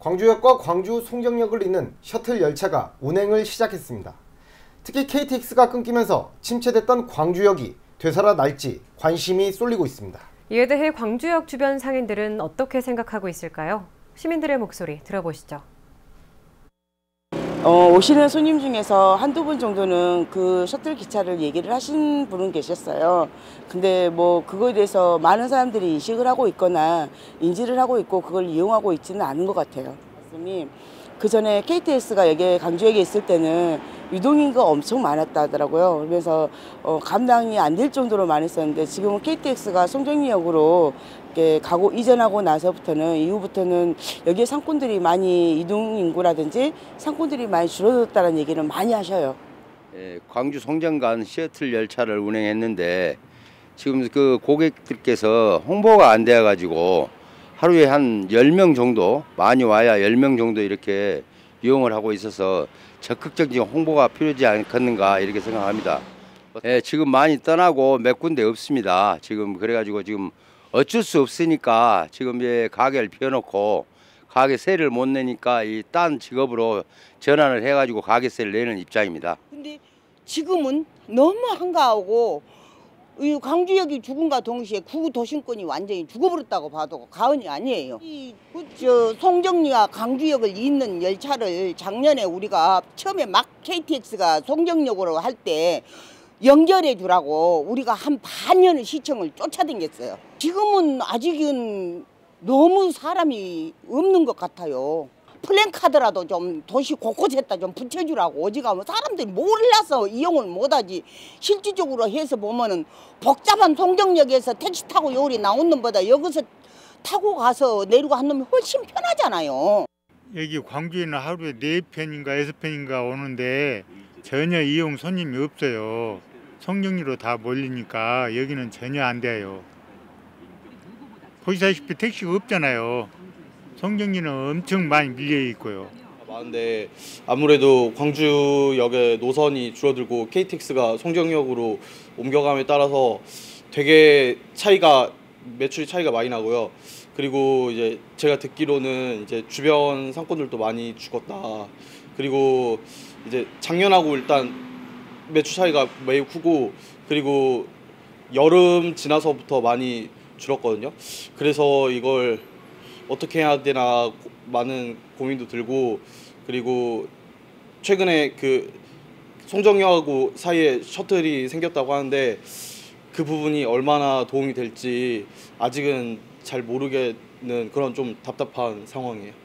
광주역과 광주 송정역을 잇는 셔틀 열차가 운행을 시작했습니다. 특히 KTX가 끊기면서 침체됐던 광주역이 되살아날지 관심이 쏠리고 있습니다. 이에 대해 광주역 주변 상인들은 어떻게 생각하고 있을까요? 시민들의 목소리 들어보시죠. 오시는 손님 중에서 한두 분 정도는 그 셔틀 기차를 얘기를 하신 분은 계셨어요. 근데 뭐 그거에 대해서 많은 사람들이 인식을 하고 있거나 인지를 하고 있고 그걸 이용하고 있지는 않은 것 같아요. 말씀이 그 전에 KTX가 여기 광주역에 있을 때는 유동인구가 엄청 많았다 하더라고요. 그래서 감당이 안 될 정도로 많았었는데 지금은 KTX가 송정리역으로 가고 이전하고 나서부터는 이후부터는 여기에 상권들이 많이 이동인구라든지 상권들이 많이 줄어들었다는 얘기를 많이 하셔요. 광주 송정 간 셔틀 열차를 운행했는데 지금 그 고객들께서 홍보가 안 되어 가지고 하루에 한 10명 정도, 많이 와야 10명 정도 이렇게 이용을 하고 있어서 적극적인 홍보가 필요하지 않겠는가 이렇게 생각합니다. 지금 많이 떠나고 몇 군데 없습니다. 지금 그래가지고 지금 어쩔 수 없으니까 지금 가게를 피워놓고 가게세를 못 내니까 이 딴 직업으로 전환을 해가지고 가게세를 내는 입장입니다. 근데 지금은 너무 한가하고 이 광주역이 죽음과 동시에 구구 도심권이 완전히 죽어버렸다고 봐도 과언이 아니에요. 송정리와 광주역을 잇는 열차를 작년에 우리가 처음에 막 KTX가 송정역으로 할 때 연결해 주라고 우리가 한 반년을 시청을 쫓아다녔어요. 지금은 아직은 너무 사람이 없는 것 같아요. 플랜카드라도 좀 도시 곳곳에다 좀 붙여주라고 어지간하면 사람들이 몰라서 이용을 못하지. 실질적으로 해서 보면은 복잡한 송정역에서 택시 타고 요리 나오는 것보다 여기서 타고 가서 내리고 하면 훨씬 편하잖아요. 여기 광주에는 하루에 4편인가 6편인가 오는데 전혀 이용 손님이 없어요. 송정리로 다 몰리니까 여기는 전혀 안 돼요. 보시다시피 택시가 없잖아요. 송정리는 엄청 많이 밀려 있고요. 많은데 아무래도 광주역의 노선이 줄어들고 KTX가 송정역으로 옮겨감에 따라서 되게 매출이 차이가 많이 나고요. 그리고 이제 제가 듣기로는 이제 주변 상권들도 많이 죽었다. 그리고 이제 작년하고 일단 매출 차이가 매우 크고 그리고 여름 지나서부터 많이 줄었거든요. 그래서 이걸 어떻게 해야 되나 많은 고민도 들고 그리고 최근에 그 송정역하고 사이에 셔틀이 생겼다고 하는데 그 부분이 얼마나 도움이 될지 아직은 잘 모르겠는 그런 좀 답답한 상황이에요.